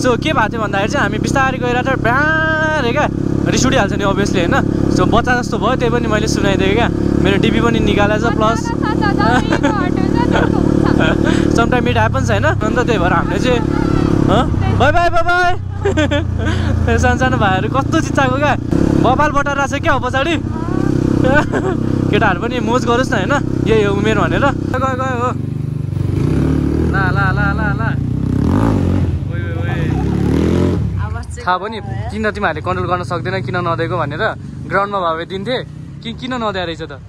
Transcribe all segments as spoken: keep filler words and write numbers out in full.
so के भएको थियो भन्दाखेरि चाहिँ हामी बिस्तारै गएर चाहिँ ब्यारे क्या रिस उठिहाल्छ नि अभियसली होइन सो बच्चा जस्तो भयो त्यही पनि मैले सुनाइदिएँ क्या मेरो डिपी पनि निकालेछ प्लस समटाइम इट ह्यापन्स होइन अन्त त्यही भएर हामीले चाहिँ बाई बाई बाई बाई सानो सानो भाइहरू कस्तो चिच्चाएको क्या बबाल बटाइरहेको छ क्या हो पछाडि केटाहरू पनि मोज गरोस् न होइन यही हो उमेर भनेर गयो गयो हो ला ला ला ला ला थाहा भयो नि किन तिमीहरूले कन्ट्रोल गर्न सक्दैन किन नदिएको भनेर ग्राउन्डमा भए दिन्थे कि किन नदिए रहेछ त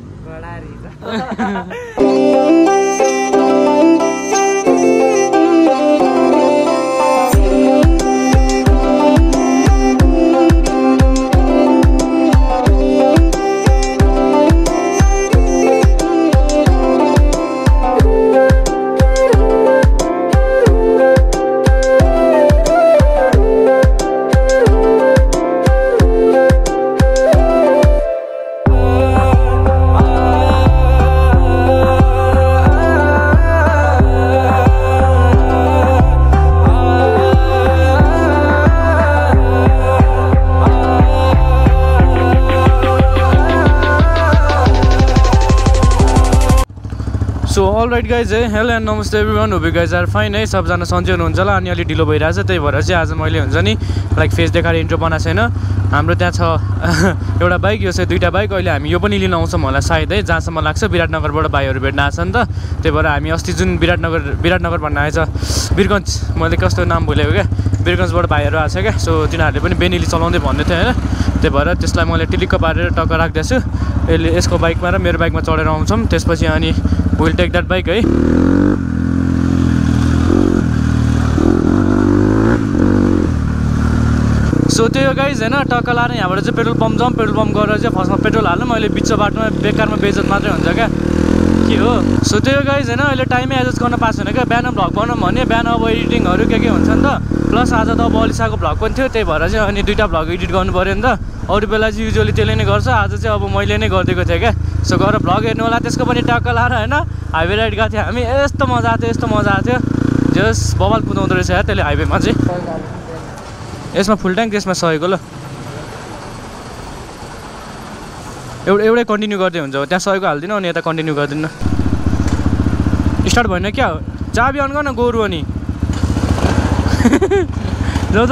सो अल राइट गाइज है हेलो एन्ड नमस्ते everyone hope you guys are fine है सबजना सन्चै हुनुहुन्छ होला अनि अलिक ढिलो भइरहेछ त्यही भएर चाहिँ आज मैले हुन्छ नि लाइक फेस देखाएर इन्ट्रो बनाएको छैन हाम्रो त्यहाँ छ एउटा बाइक यो चाहिँ दुईवटा बाइक अहिले हामी यो पनि लिन आउँछौँ होला सायद है जहाँसम्म लाग्छ विराटनगरबाट भाइहरू भेट्न आएको छ नि त त्यही भएर हामी अस्ति जुन विराटनगर विराटनगर भन्नु आएछ वीरगन्ज मैले कस्तो नाम भुलेको क्या वीरगन्जबाट भाइहरू आएको छ क्या सो तिनीहरूले पनि बेनिली चलाउँदै भन्दै थियो होइन त्यही भएर त्यसलाई मैले टिलिक्क पारेर टक्क राख्दैछु यसले यसको बाइकमा र मेरो बाइकमा चढेर आउँछौँ त्यसपछि अनि विल टेक द्याट बाइक है सो त्यो गाइज होइन टक्क लाएर यहाँबाट चाहिँ पेट्रोल पम्प जाउँ पेट्रोल पम्प गरेर चाहिँ फर्स्टमा पेट्रोल हाल्नु मैले बिच बाटोमा बेकारमा बेइज्जत मात्रै हुन्छ क्या के हो सो त्यो गाइज होइन अहिले टाइमै एडजस्ट गर्न पाएको छैन क्या बिहान भ्लग बनाऊँ भने बिहान अब एडिटिङहरू के के हुन्छ नि त प्लस आज त अब अलिसाको भ्लग पनि थियो त्यही भएर चाहिँ अनि दुईवटा भ्लग एडिट गर्नु पऱ्यो नि त अरू बेला चाहिँ युजुअली त्यसले नै गर्छ आज चाहिँ अब मैले नै गरिदिएको थिएँ क्या सो गएर भ्लग हेर्नु होला त्यसको पनि टक्क लाएर होइन हाइवे राइड गएको थियो हामी यस्तो मजा आएको थियो यस्तो मजा आएको थियो जस बबाल कुदाउँदो रहेछ यार त्यसले हाइवेमा चाहिँ यसमा फुल ट्याङ्क त्यसमा सहेको ल एउटा एउटै कन्टिन्यू गर्दै हुन्छ त्यहाँ सहेको हालिदिनु अनि यता कन्टिन्यू गरिदिनु स्टार्ट भएन क्या हो चाबी अन गर्न गोरु अनि जाऊ त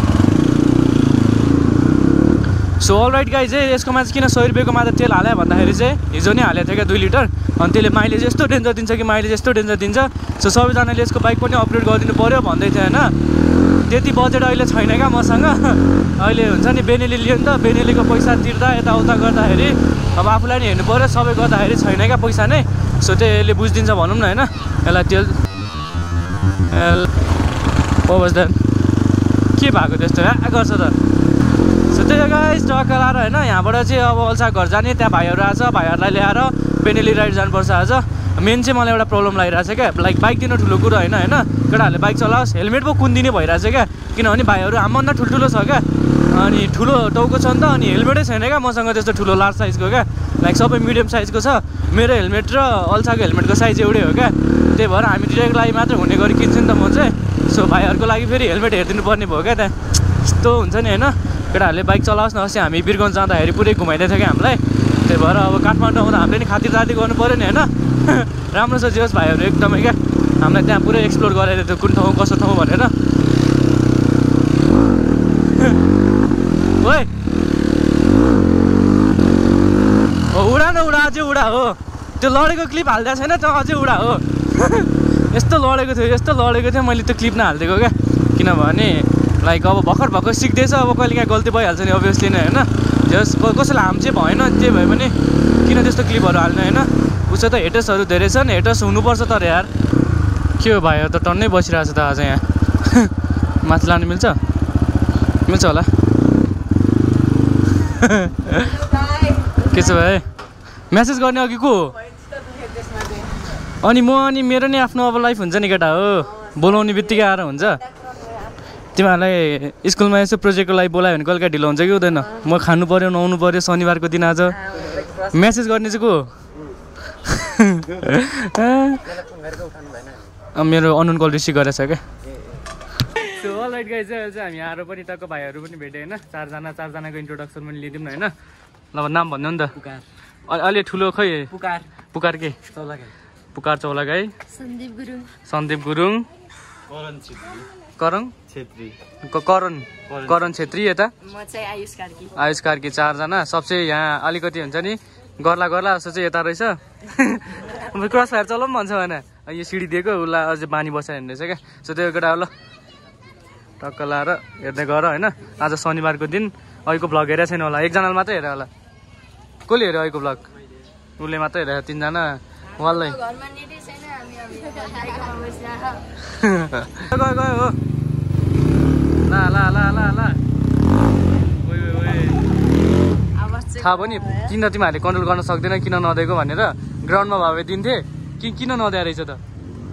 सो अल राइट गाइज चाहिँ यसकोमा चाहिँ किन सय रुपियाँको मात्र तेल हाल्यो भन्दाखेरि चाहिँ हिजो नै हालेको थियो क्या दुई लिटर अनि त्यसले माइलेज यस्तो डेन्जर दिन्छ कि माइलेज यस्तो डेन्जर दिन्छ सो सबैजनाले यसको बाइक पनि अपग्रेड गरिदिनु पऱ्यो भन्दै थियो होइन त्यति बजेट अहिले छैन क्या मसँग अहिले हुन्छ नि बेनेली लियो नि त बेनेलीको पैसा तिर्दा यताउता गर्दाखेरि अब आफूलाई नि हेर्नु पऱ्यो सबै गर्दाखेरि छैन क्या पैसा नै सो त्यसले बुझिदिन्छ भनौँ न होइन यसलाई तेल अवस्था के भएको त्यस्तो ह्या गर्छ त सो त्यही गाइस टक्क लाएर होइन यहाँबाट चाहिँ अब अल्छा घर जाने त्यहाँ भाइहरू आएको छ भाइहरूलाई ल्याएर बेनेली राइड जानुपर्छ आज मेन चाहिँ मलाई एउटा प्रब्लम लागिरहेको छ क्या लाइक बाइक दिनु ठुलो कुरो होइन होइन केटाहरूले बाइक चलाओस् हेलमेट पो कुन्दिने भइरहेछ क्या किनभने भाइहरू हामीभन्दा ठुल्ठुलो छ क्या अनि ठुलो टाउको छ नि त अनि हेलमेटै छैन क्या मसँग त्यस्तो ठुलो लार्ज साइजको क्या लाइक सबै मिडियम साइजको छ मेरो हेलमेट र अल्छाको हेलमेटको साइज एउटै हो क्या त्यही भएर हामी दुईटाको लागि मात्र हुने गरी किन्छु नि त म चाहिँ सो भाइहरूको लागि फेरि हेलमेट हेरिदिनु पर्ने भयो क्या त्यहाँ यस्तो हुन्छ नि होइन केटाहरूले बाइक चलाओस् न अस्ति हामी वीरगन्ज जाँदाखेरि पुरै घुमाइदिएको थियो क्या हामीलाई त्यही भएर अब काठमाडौँ आउँदा हामीले नि खातिरदारी गर्नु पऱ्यो नि होइन राम्रो छ जे होस् भाइहरू एकदमै क्या हामीलाई त्यहाँ पुरै एक्सप्लोर गराइदिएको थियो कुन ठाउँ कस्तो ठाउँ भनेर ओइ उडा न उडा अझै उडा हो त्यो लडेको क्लिप हालिदिएको छैन त्यो अझै उडा हो यस्तो लडेको थियो यस्तो लडेको थियो मैले त्यो क्लिप नहालिदिएको क्या किनभने लाइक अब भर्खर भर्खर सिक्दैछ अब कहिले काहीँ गल्ती भइहाल्छ नि अभियसली नै होइन जस कसैलाई हाम चाहिँ भएन त्यही भए पनि किन त्यस्तो क्लिपहरू हाल्नु होइन उसो त हेटर्सहरू धेरै छन् हेटर्स हुनुपर्छ तर यार के हो भाइहरू त टन्नै बसिरहेको छ त आज यहाँ माथि लानु मिल्छ मिल्छ होला के छ भाइ म्यासेज गर्ने अघि को हो अनि म अनि मेरो नि आफ्नो अब लाइफ हुन्छ नि केटा हो बोलाउने बित्तिकै आएर हुन्छ तिमीहरूलाई स्कुलमा यसो प्रोजेक्टको लागि बोलायो भने कहिले ढिलो हुन्छ कि हुँदैन म खानु पऱ्यो नुहाउनु पऱ्यो शनिबारको दिन आज म्यासेज गर्ने चाहिँ को मेरो अननोन कल रिसिभ गरेछ क्या सो अल अलराइट गाइज चाहिँ चाहिँ हामी आएर पनि टक्क भाइहरू पनि भेट्यो होइन चारजना चारजनाको इन्ट्रोडक्सन पनि लिदिउँ न होइन ल नाम भन्नु नि त पुकार अलि ठुलो खै पुकार पुकार के चौलागाई पुकार चौलागाई सन्दीप गुरुङ सन्दीप गुरुङ करण छेत्री करङ छेत्री करण करण छेत्री यता म चाहिँ आयुष कार्की आयुष कार्की चारजना सबसे यहाँ अलिकति हुन्छ नि गर्ला गर्ला जस्तो चाहिँ यता रहेछ क्रस फायर चलाउँ भन्छ भने यो सिडी दिएको उसलाई अझै बानी बसायो भने रहेछ क्या सो त्यो केटा ल टक्क लाएर हेर्दै गर होइन आज शनिबारको दिन अहिलेको भ्लग हेरेको छैन होला एकजनाले मात्रै हेऱ्यो होला कसले हेऱ्यो अहिलेको भ्लग उसले मात्रै हेरेको तिनजना वाललाई गयो गयो हो ला ला ला ला ला थाहा पनि किन तिमीहरूले कन्ट्रोल गर्न सक्दैन किन नदिएको भनेर ग्राउन्डमा भए दिन्थे कि किन नदिए रहेछ त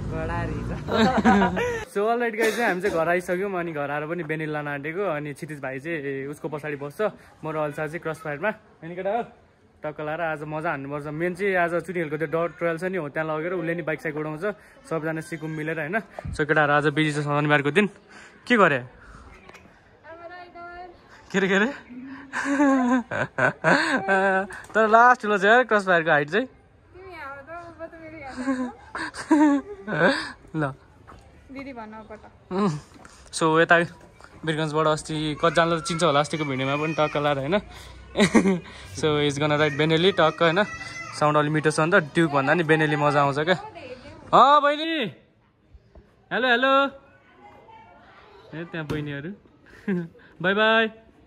सो अलराइट गाइज चाहिँ हामी चाहिँ घर आइसक्यौँ अनि घर आएर पनि बेनिल लान आँटेको अनि क्षितिज भाइ चाहिँ उसको पछाडि बस्छ म र अल्छा चाहिँ क्रस फायरमा अनि केटा हो टक्क लाएर आज मजा हान्नुपर्छ मेन चाहिँ आज चुनीहरूको त्यो डट ट्रेल छ नि हो त्यहाँ लगेर उसले नि बाइक साइक उडाउँछ सबजना सिकुम मिलेर होइन सो केटाहरू आज बिजी छ शनिबारको दिन के गरे के अरे के अरे तर लास्ट ठुलो चाहिँ क्रस फायरको हाइट चाहिँ ल सो यता बिरगन्जबाट अस्ति कतिजनालाई चिन्छ होला अस्तिको भिडियोमा पनि टक्क लाएर होइन so is gone right Benelli टक्क होइन साउन्ड अलि मिठो छ नि त ट्युब भन्दा नि बेनेली मजा आउँछ क्या अँ बहिनी हेलो हेलो ए त्यहाँ बहिनीहरू bye bye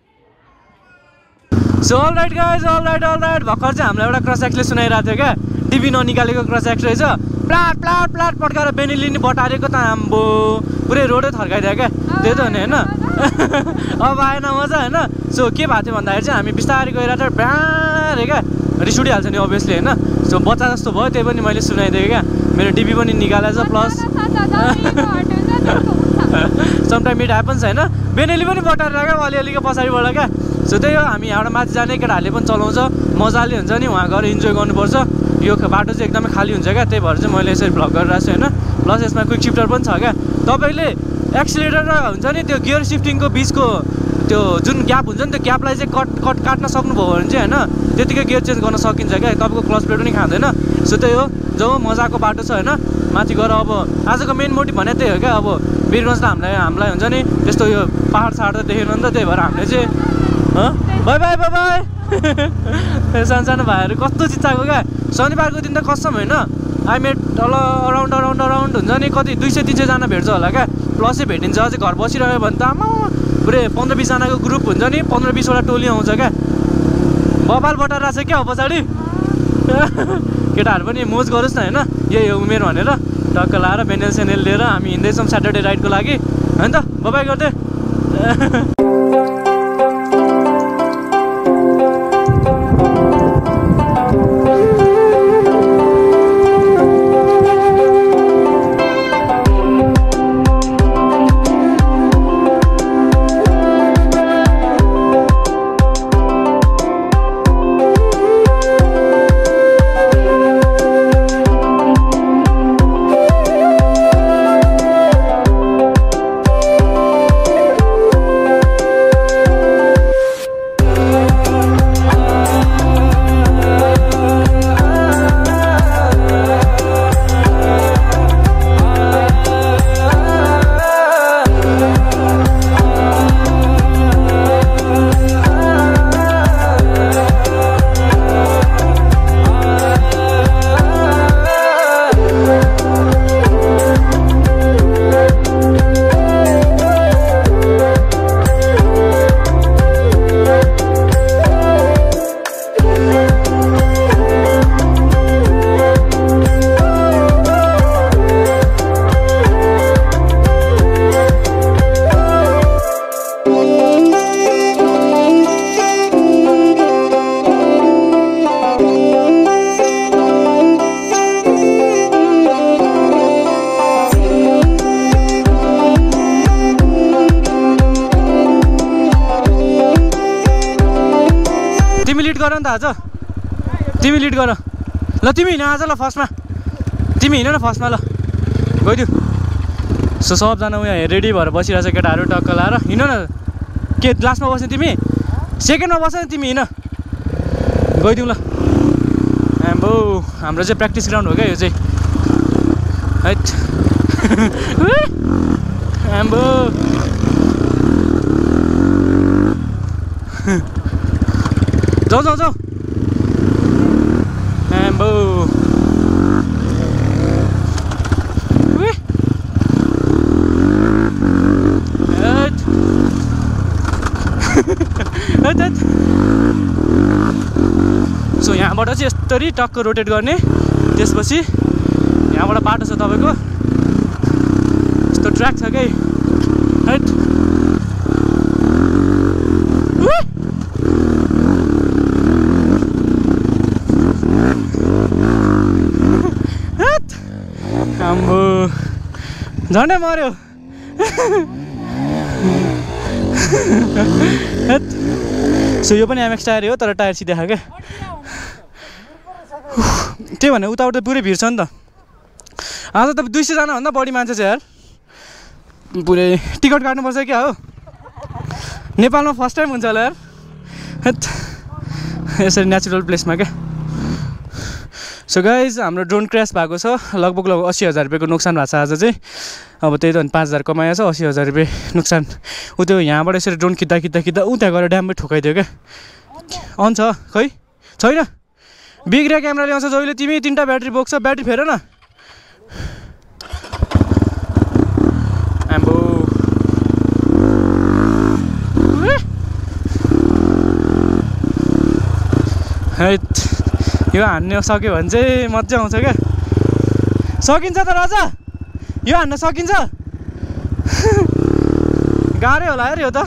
so all right guys all right all right भर्खर चाहिँ हामीलाई एउटा क्रस एक्सले सुनाइरहेको थियो क्या टिभी ननिकालेको क्रस एक्स रहेछ प्लाट प्लाट प्लाट पड्काएर बेनेली नि बटारेको त आम्बो पुरै रोडै थर्काइदियो क्या त्यही त भने होइन अब आएन मजा होइन सो के भएको थियो भन्दाखेरि चाहिँ हामी बिस्तारै गएर चाहिँ ब्यारे क्या रिस उठिहाल्छ नि अभियसली होइन सो बच्चा जस्तो भयो त्यही पनि मैले सुनाइदिएँ क्या मेरो टिभी पनि निकालेछ प्लस समटाइम इट ह्यापन्स होइन बेनेली पनि बटारेर क्या अलिअलिको पछाडिबाट क्या सो त्यही हो हामी यहाँबाट माथि जाने केटाहरूले पनि चलाउँछ मजाले हुन्छ नि उहाँ गएर इन्जोय गर्नुपर्छ यो बाटो चाहिँ एकदमै खाली हुन्छ क्या त्यही भएर चाहिँ मैले यसरी भ्लग गरिरहेको छु होइन प्लस यसमा क्विक सिफ्टर पनि छ क्या तपाईँले एक्सिलेटर र हुन्छ नि त्यो गियर सिफ्टिङको बिचको त्यो जुन ग्याप हुन्छ नि त्यो ग्यापलाई चाहिँ कट कट काट्न सक्नुभयो भने चाहिँ होइन त्यतिकै गियर चेन्ज गर्न सकिन्छ क्या तपाईँको क्लच प्लेट पनि खाँदैन सो त्यही हो जब मजाको बाटो छ होइन माथि गएर अब आजको मेन मोटिभ भने त्यही हो क्या अब बिरगन्ज त हामीलाई हामीलाई हुन्छ नि त्यस्तो यो पाहाड साहाड त देखेन नि त त्यही भएर हामीले चाहिँ बाई बाई बाई बाई सानो सानो भाइहरू कस्तो चिच्चाएको क्या शनिबारको दिन त कसम होइन आइमेट तल अराउन्ड अराउन्ड अराउन्ड हुन्छ नि कति दुई सय तिन सयजना भेट्छ होला क्या प्लसै भेटिन्छ अझै घर बसिरह्यो भने त आमा पुरै पन्ध्र बिसजनाको ग्रुप हुन्छ नि पन्ध्र बिसवटा टोली आउँछ क्या बबाल बटाइरहेको छ क्या हो पछाडि केटाहरू पनि मोज गरोस् न होइन यही हो उमेर भनेर टक्क लाएर बेनेल सेनेल लिएर हामी हिँड्दैछौँ स्याटरडे राइडको लागि होइन त बबाई गर्दै गर नि त आज तिमी लिड गर ल तिमी हिँड आज ल फर्स्टमा तिमी हिँड न फर्स्टमा ल गइदिउ सो सबजना उहाँ रेडी भएर बसिरहेछ केटाहरू टक्क लाएर हिँड न के लास्टमा बस्ने तिमी सेकेन्डमा बस नि तिमी हिँड गइदिउँ ल आम्बो हाम्रो चाहिँ प्र्याक्टिस ग्राउन्ड हो क्या यो चाहिँ हैट आम्बो जाऊ जाऊ जाऊ आम्बो सो यहाँबाट चाहिँ यस्तरी टक्क रोटेट गर्ने त्यसपछि यहाँबाट बाटो छ तपाईँको यस्तो ट्र्याक छ कि हैट आम्बो झन्डै मर्यो सो यो पनि एमएक्स टायर हो तर टायर सिधै खायो क्या त्यही भने उताबाट त पुरै भिड छ नि त आज त दुई सयजनाभन्दा बढी मान्छे छ यार पुरै टिकट काट्नुपर्छ क्या हो नेपालमा फर्स्ट टाइम हुन्छ होला यार हेत् यसरी नेचुरल प्लेसमा क्या सो गाइज हाम्रो ड्रोन क्र्यास भएको छ लगभग लगभग अस्सी हजार रुपियाँको नोक्सान भएको छ आज चाहिँ अब त्यही त पाँच हजार कमाएको छ अस्सी हजार रुपियाँ नोक्सान ऊ त्यो यहाँबाट यसरी ड्रोन खिच्दा खिच्दा खिच्दा ऊ त्यहाँ गएर ड्याममै ठोकाइदियो क्या अन छ खै छैन बिग्रिया क्यामेरा ल्याउँछ जहिले तिमी तिनवटा ब्याट्री बोक्छ ब्याट्री फेर न आम्बो हैट यो हान्ने सक्यो भने चाहिँ मजा आउँछ क्या सकिन्छ त राजा यो हान्न सकिन्छ गाह्रै होला यार यो त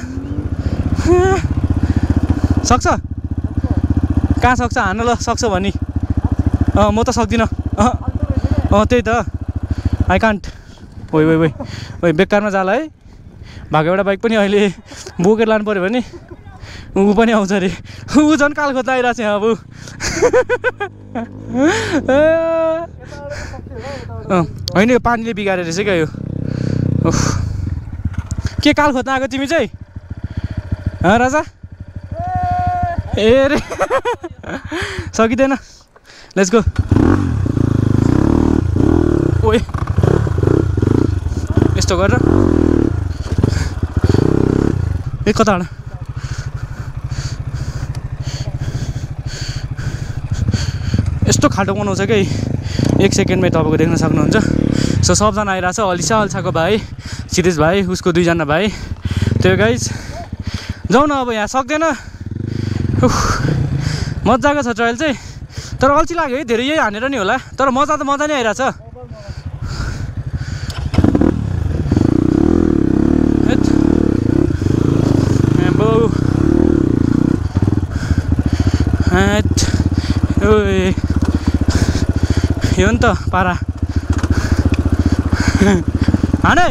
सक्छ कहाँ सक्छ हान्न ल सक्छ भने अँ म त सक्दिनँ अँ अँ त्यही त आई कान्ट ओइ ओइ ओइ ओइ बेकारमा जाला है भएको एउटा बाइक पनि अहिले बोकेर लानु पऱ्यो भने ऊ पनि आउँछ अरे ऊ झन् काल खोज्दा आइरहेको छ यहाँ अब होइन यो पानीले बिगारेर रहेछ क्या यो के काल खोज्न आएको तिमी चाहिँ राजा ए रे सकिँदैन लेट्स गो ओए यस्तो गरेर ए कता हाल यस्तो खाटो बनाउँछ कि एक सेकेन्डमै तपाईँको देख्न सक्नुहुन्छ सो सबजना आइरहेछ अलिसा अल्छाको भाइ सिद्धेश भाइ उसको दुईजना भाइ त्यो गाइज जाउँ न अब यहाँ सक्दैन मजाको छ ट्रायल चाहिँ तर अल्छी लाग्यो है धेरै यही हानेर नि होला तर मजा त मजा नै आइरहेछ ओए यो नि त पारा हाने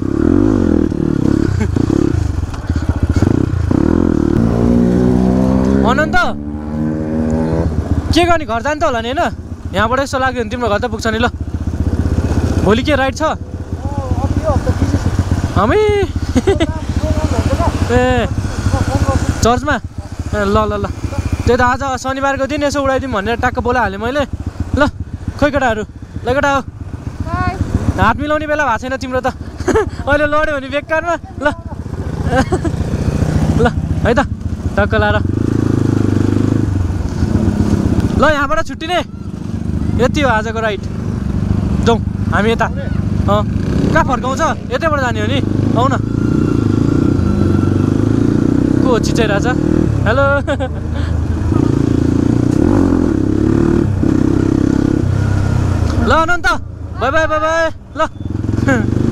अनन्त के गर्ने घर जाने त होला नि होइन यहाँबाट यसो लाग्यो भने तिम्रो घर त पुग्छ नि ल भोलि के राइड छ हामी ए चर्चमा ए ल ल ल त्यही त आज शनिबारको दिन यसो उडाइदिउँ भनेर ट्याक्क बोलाइहालेँ मैले ल खोइ केटाहरू ल केटा हो हात मिलाउने बेला भएको छैन तिम्रो त अहिले लड्यो भने बेकारमा ल ल है त टक्क लाएर ल यहाँबाट छुट्टिने यति हो आजको राइड जाउँ हामी यता अँ कहाँ फर्काउँछ यतैबाट जाने हो नि आऊ न को हो चिचाइरहेछ हेलो ल Ananta bye bye bye bye ल